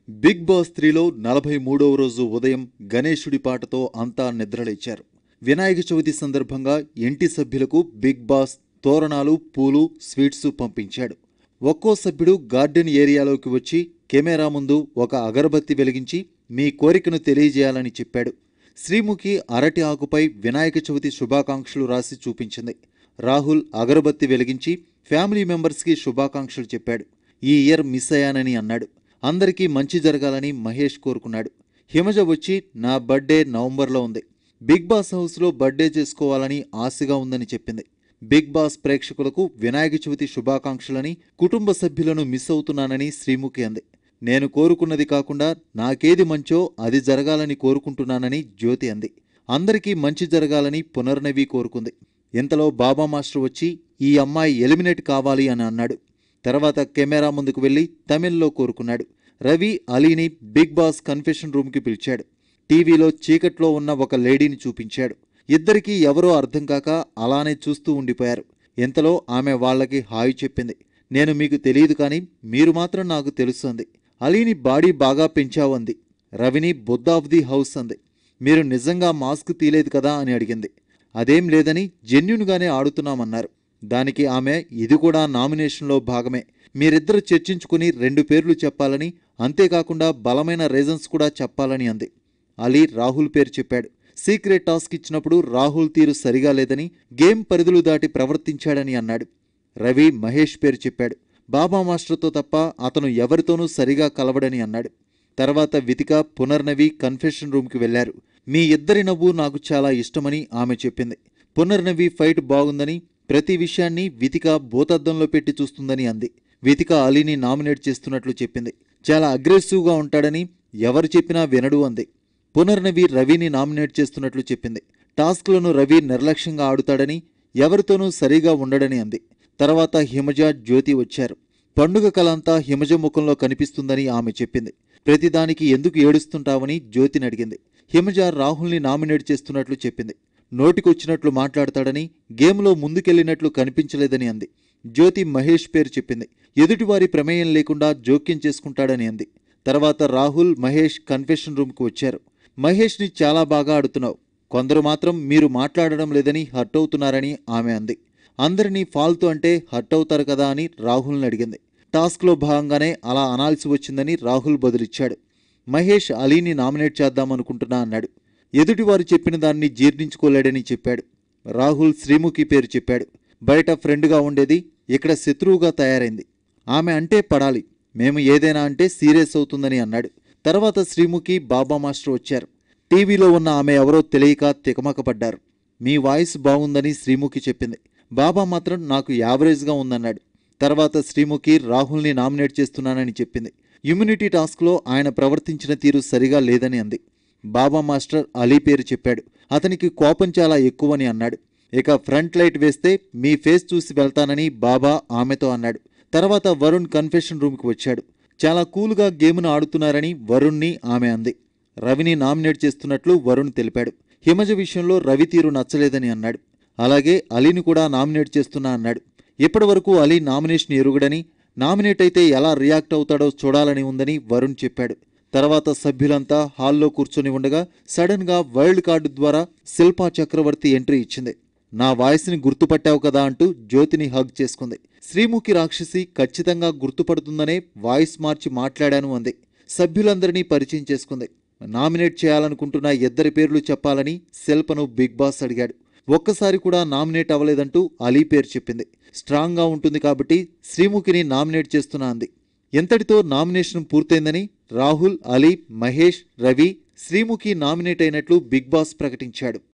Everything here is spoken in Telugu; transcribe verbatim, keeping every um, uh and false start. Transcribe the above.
బిగ్ బాస్ త్రీలో నలభై మూడవ రోజు ఉదయం గణేశుడి పాటతో అంతా నిద్రలేచారు. వినాయక చవితి సందర్భంగా ఇంటి సభ్యులకు బిగ్ బాస్ తోరణాలు, పూలు, స్వీట్స్ పంపించాడు. ఒక్కో సభ్యుడు గార్డెన్ ఏరియాలోకి వచ్చి కెమెరా ముందు ఒక అగరబత్తి వెలిగించి మీ కోరికను తెలియజేయాలని చెప్పాడు. శ్రీముఖి అరటి ఆకుపై వినాయక చవితి శుభాకాంక్షలు రాసి చూపించింది. రాహుల్ అగరబత్తి వెలిగించి ఫ్యామిలీ మెంబర్స్కి శుభాకాంక్షలు చెప్పాడు. ఈ ఇయర్ మిస్ అయ్యానని అన్నాడు. అందరికీ మంచి జరగాలని మహేష్ కోరుకున్నాడు. హిమజ వచ్చి నా బర్త్డే నవంబర్లో ఉంది, బిగ్ బాస్ హౌస్లో బర్త్డే చేసుకోవాలని ఆశగా ఉందని చెప్పింది. బిగ్ బాస్ ప్రేక్షకులకు వినాయక చవితి శుభాకాంక్షలని, కుటుంబ సభ్యులను మిస్ అవుతున్నానని శ్రీముఖి అంది. నేను కోరుకున్నది కాకుండా నాకేది మంచో అది జరగాలని కోరుకుంటున్నానని జ్యోతి అంది. అందరికీ మంచి జరగాలని పునర్నవి కోరుకుంది. ఇంతలో బాబా మాస్టర్ వచ్చి ఈ అమ్మాయి ఎలిమినేట్ కావాలి అని అన్నాడు. తర్వాత కెమెరా ముందుకు వెళ్లి తమిళ్లో కోరుకున్నాడు. రవి అలీని బిగ్ బాస్ కన్ఫెషన్ రూమ్కి పిలిచాడు. టీవీలో చీకట్లో ఉన్న ఒక లేడీని చూపించాడు. ఇద్దరికీ ఎవరో అర్థం కాక అలానే చూస్తూ ఉండిపోయారు. ఇంతలో ఆమె వాళ్లకి హాయ్ చెప్పింది. నేను మీకు తెలియదు కానీ మీరు మాత్రం నాకు తెలుసు అంది. అలీని బాడీ బాగా పెంచావు అంది. రవిని బుద్ధ ఆఫ్ ది హౌస్ అంది. మీరు నిజంగా మాస్క్ తీలేదు కదా అని అడిగింది. అదేం లేదని జెన్యూన్గానే ఆడుతున్నామన్నారు. దానికి ఆమె ఇది కూడా నామినేషన్లో భాగమే, మీరిద్దరు చర్చించుకుని రెండు పేర్లు చెప్పాలని, అంతేకాకుండా బలమైన రీజన్స్ కూడా చెప్పాలని అంది. అలీ రాహుల్ పేరు చెప్పాడు. సీక్రెట్ టాస్క్ ఇచ్చినప్పుడు రాహుల్ తీరు సరిగా లేదని, గేమ్ పరిధులు దాటి ప్రవర్తించాడని అన్నాడు. రవి మహేష్ పేరు చెప్పాడు. బాబా మాస్టర్తో తప్ప అతను ఎవరితోనూ సరిగా కలవడని అన్నాడు. తర్వాత వితిక, పునర్నవి కన్ఫెషన్ రూమ్కి వెళ్లారు. మీ ఇద్దరి నవ్వు నాకు చాలా ఇష్టమని ఆమె చెప్పింది. పునర్నవి ఫైట్ బాగుందని, ప్రతి విషయాన్ని వితిక భూతద్దంలో పెట్టి చూస్తుందని అంది. వితిక అలీని నామినేట్ చేస్తున్నట్లు చెప్పింది. చాలా అగ్రెసివ్గా ఉంటాడని, ఎవరు చెప్పినా వినడు అంది. పునర్నవి రవిని నామినేట్ చేస్తున్నట్లు చెప్పింది. టాస్క్లను రవి నిర్లక్ష్యంగా ఆడుతాడని, ఎవరితోనూ సరిగా ఉండడని అంది. తర్వాత హిమజ, జ్యోతి వచ్చారు. పండుగ కలంతా హిమజ ముఖంలో కనిపిస్తుందని ఆమె చెప్పింది. ప్రతిదానికి ఎందుకు ఏడుస్తుంటావని జ్యోతిని అడిగింది. హిమజ రాహుల్ని నామినేట్ చేస్తున్నట్లు చెప్పింది. నోటికొచ్చినట్లు మాట్లాడతాడని, గేమ్లో ముందుకెళ్లినట్లు కనిపించలేదని అంది. జ్యోతి మహేష్ పేరు చెప్పింది. ఎదుటివారి ప్రమేయం లేకుండా జోక్యం చేసుకుంటాడని అంది. తర్వాత రాహుల్, మహేష్ కన్ఫెషన్ రూమ్కు వచ్చారు. మహేష్ని చాలా బాగా ఆడుతున్నావు, కొందరు మాత్రం మీరు మాట్లాడడం లేదని హర్ట్ అవుతున్నారని ఆమె అంది. అందరినీ ఫాల్తు అంటే హర్ట్ అవుతారు కదా అని రాహుల్ని అడిగింది. టాస్క్లో భాగంగానే అలా అనాల్సి వచ్చిందని రాహుల్ బదులిచ్చాడు. మహేష్ అలీని నామినేట్ చేద్దామనుకుంటున్నా అన్నాడు. ఎదుటివారు చెప్పిన దాన్ని జీర్ణించుకోలేడని చెప్పాడు. రాహుల్ శ్రీముఖి పేరు చెప్పాడు. బయట ఫ్రెండ్గా ఉండేది ఇక్కడ శత్రువుగా తయారైంది. ఆమె అంటే పడాలి, మేము ఏదైనా అంటే సీరియస్ అవుతుందని అన్నాడు. తర్వాత శ్రీముఖి, బాబా మాస్టర్ వచ్చారు. టీవీలో ఉన్న ఆమె ఎవరో తెలియక తికమకపడ్డారు. మీ వాయిస్ బాగుందని శ్రీముఖి చెప్పింది. బాబా మాత్రం నాకు యావరేజ్గా ఉందన్నాడు. తర్వాత శ్రీముఖి రాహుల్ని నామినేట్ చేస్తున్నానని చెప్పింది. ఇమ్యూనిటీ టాస్క్లో ఆయన ప్రవర్తించిన తీరు సరిగా లేదని అంది. బాబా మాస్టర్ అలీ పేరు చెప్పాడు. అతనికి కోపం చాలా ఎక్కువని అన్నాడు. ఇక ఫ్రంట్ లైట్ వేస్తే మీ ఫేస్ చూసి వెళ్తానని బాబా ఆమెతో అన్నాడు. తర్వాత వరుణ్ కన్ఫెషన్ రూమ్కి వచ్చాడు. చాలా కూల్గా గేమ్ను ఆడుతున్నారని వరుణ్ని ఆమె అంది. రవిని నామినేట్ చేస్తున్నట్లు వరుణ్ తెలిపాడు. హిమజ విషయంలో రవి తీరు నచ్చలేదని అన్నాడు. అలాగే అలీని కూడా నామినేట్ చేస్తున్నా అన్నాడు. ఇప్పటి వరకు అలీ నామినేషన్ ఎరుగడని, నామినేట్ అయితే ఎలా రియాక్ట్ అవుతాడో చూడాలని ఉందని వరుణ్ చెప్పాడు. తర్వాత సభ్యులంతా హాల్లో కూర్చొని ఉండగా సడన్గా వైల్డ్ కార్డు ద్వారా శిల్పా చక్రవర్తి ఎంట్రీ ఇచ్చింది. నా వాయిస్ని గుర్తుపట్టావు కదా అంటూ జ్యోతిని హగ్ చేసుకుంది. శ్రీముఖి రాక్షసి ఖచ్చితంగా గుర్తుపడుతుందనే వాయిస్ మార్చి మాట్లాడాను అంది. సభ్యులందరినీ పరిచయం చేసుకుంది. నామినేట్ చేయాలనుకుంటున్న ఇద్దరి పేర్లు చెప్పాలని శిల్పను బిగ్ బాస్ అడిగాడు. ఒక్కసారి కూడా నామినేట్ అవ్వలేదంటూ అలీ పేరు చెప్పింది. స్ట్రాంగ్గా ఉంటుంది కాబట్టి శ్రీముఖిని నామినేట్ చేస్తున్నా అంది. ఎంతటితో నామినేషన్ పూర్తయిందని రాహుల్, అలీ, మహేష్, రవి, శ్రీముఖి నామినేట్ అయినట్లు బిగ్ బాస్ ప్రకటించాడు.